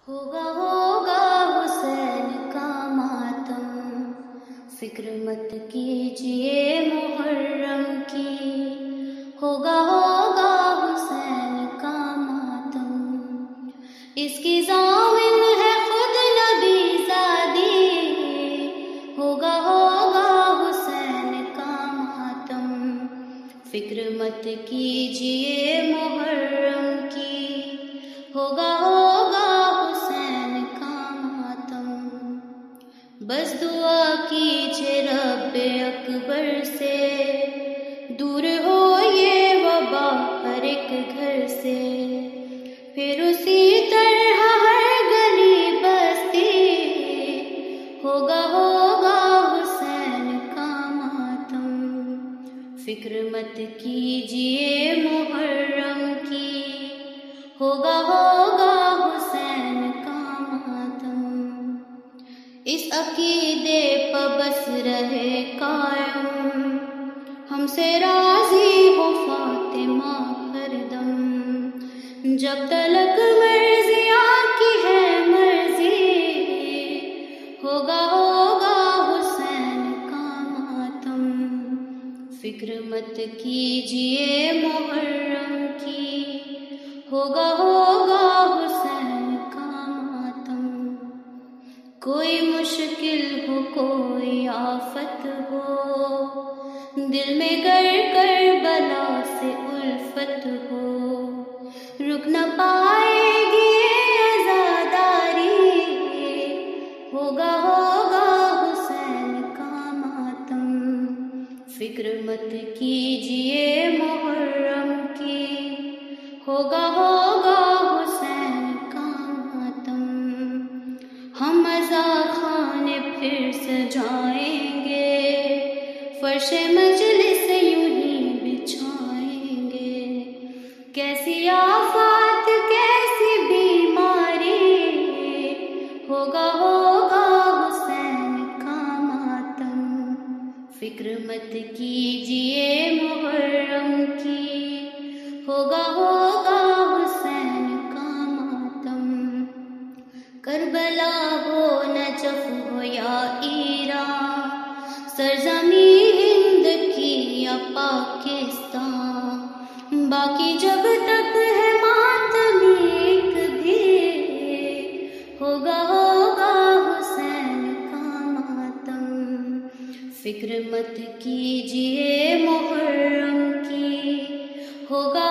ہوگا حسین کا ماتم، فکر مت کیجئے محرم کی، ہوگا حسین کا ماتم، اس کی ضامن ہے خود نبی زادی، ہوگا حسین کا ماتم، فکر مت کیجئے محرم کی، ہوگا حسین کا ماتم، بس دعا کیجئے رب اکبر سے، دور ہو یہ وبا ہر ایک گھر سے، پھر اسی طرح ہر گلی بستی، ہوگا حسین کا ماتم، فکر مت کیجئے محرم کی، ہوگا حسین کا ماتم، اس عقیدے پہ بس رہے قائم، ہم سے راضی ہو فاطمہ ہر دم، جب تلک مرضیاں کی ہے مرضی، ہوگا حسین کا ماتم، فکر مت کیجئے محرم کی، ہوگا حسین کا ماتم، کوئی مشکل ہو کوئی آفت ہو، دل میں گر کربلا سے الفت ہو، رک نہ پائے گی عزاداری، ہوگا حسین کا ماتم، فکر مت کیجئے محرم کی، ہوگا حسین کا ماتم، ہم عزا خانے پھر سجائیں گے، فرش مجلس یوں ہی بچھائیں گے، کیسی آفات کیسی بیماری، ہوگا حسین کا ماتم، فکر مت کیجئے محرم کی، ہوگا حسین کا ماتم، کربلا ہو نجف ہو یا ایران، سرزمین ہند کی یا پاکستان، باقی جب تک ہے ماتم ایک بھی، ہوگا حسین کا ماتم، فکر مت کیجئے محرم کی، ہوگا